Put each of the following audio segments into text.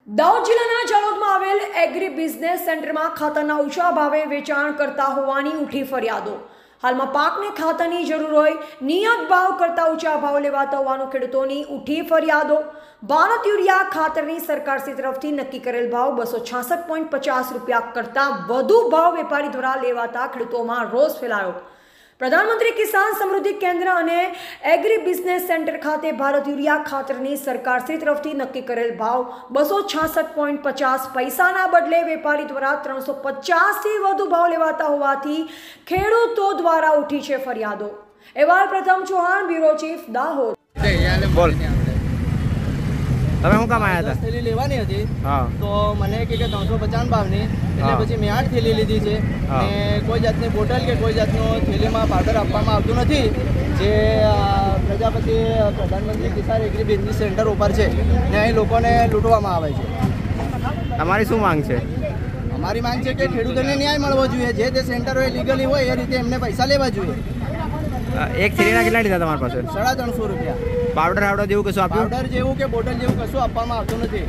દાહોદ જિલ્લાના જાલોદમાં આવેલ agri business સેન્ટરમાં ખાતરના ઊંચા ભાવે વેચાણ કરતા હોવાની ઉઠી ફરિયાદો। હાલમાં પાકને ખાતરની જરૂર હોય નિયત ભાવ કરતા ઊંચા ભાવ લેવાતા હોવાનું ખેડૂતોની ઉઠી ફરિયાદો। ભારત યુરિયા ખાતરની સરકારશ્રી તરફથી નક્કી કરેલ ભાવ 266.50 રૂપિયા કરતાં વધુ ભાવ વેપારી દ્વારા લેવાતા ખેડૂતોમાં રોષ ફેલાયો। પ્રધાનમંત્રી કિસાન સમૃદ્ધિ કેન્દ્ર અને એગ્રી બિઝનેસ સેન્ટર ખાતે ભારત યુરિયા ખાતરની સરકારશ્રી તરફથી નક્કી કરેલ ભાવ 266.50 પૈસાના બદલે વેપારી દ્વારા 350થી વધુ ભાવ લેવાતા હોવાથી ખેડૂતો દ્વારા ઉઠી છે ફરિયાદો। અહેવાલ પ્રથમ ચૌહાણ, બ્યુરો ચીફ, દાહોદ। બોલ, તમે શું કામ આવ્યા હતા? થેલી લેવાની હતી તો મને કે 350 ભાવની, એટલે પછી મેં 8 થેલી લીધી છે અને કોઈ જાતની બોટલ કે કોઈ જાતનો થેલીમાં પાવડર આપવામાં આવતું નથી, જે પ્રજાપતિ પ્રધાનમંત્રી કિસાન એગ્રી બિઝનેસ સેન્ટર ઉપર છે ને અહીં લોકોને લૂંટવામાં આવે છે। તમારી શું માંગ છે? અમારી માંગ છે કે ખેડૂતોને ન્યાય મળવો જોઈએ, જે તે સેન્ટર હોય લીગલી હોય એ રીતે એમને પૈસા લેવા જોઈએ। એક થેલીના કેટલા લીધા તમારી પાસે? 350 રૂપિયા। પાવડર હાવડર જેવું કશું આપ્યું? પાવડર જેવું કે બોટલ જેવું કશું આપવામાં આવતું નથી।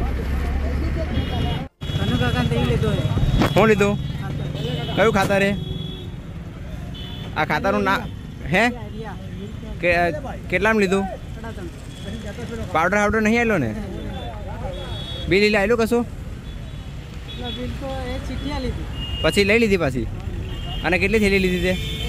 શું લીધું? કયું ખાતર હે આ? ખાતરનું ના હે કેટલામાં લીધું? પાવડર હાવડર નહીં આવેલો ને? બિલ આવેલું કશું? પછી લઈ લીધી પાછી? અને કેટલી થેલી લીધી તે?